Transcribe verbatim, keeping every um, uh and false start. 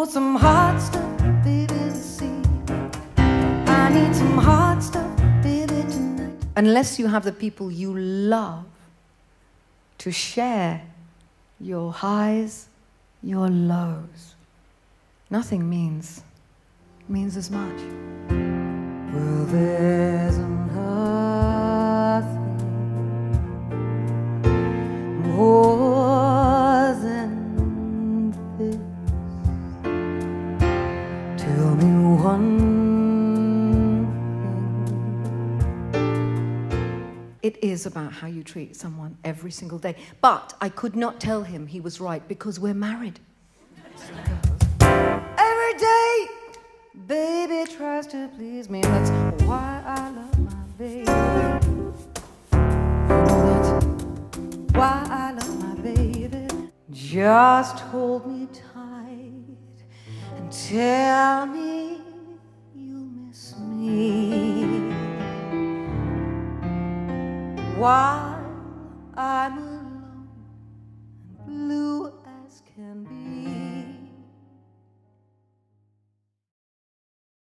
some hot stuff, baby, to see. I need some hot stuff, baby, tonight. Unless you have the people you love to share your highs, your lows, nothing means, means as much. Well, there's nothing more than this. Tell me one thing. It is about how you treat someone every single day. But I could not tell him he was right because we're married. Every day, baby tries to please me. That's why I love my baby. That's why I love my baby. Just hold me tight and tell me you miss me while I'm